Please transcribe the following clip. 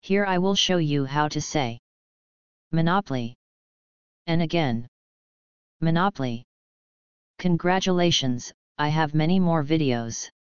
Here I will show you how to say Monopoly. And again. Monopoly. Congratulations, I have many more videos.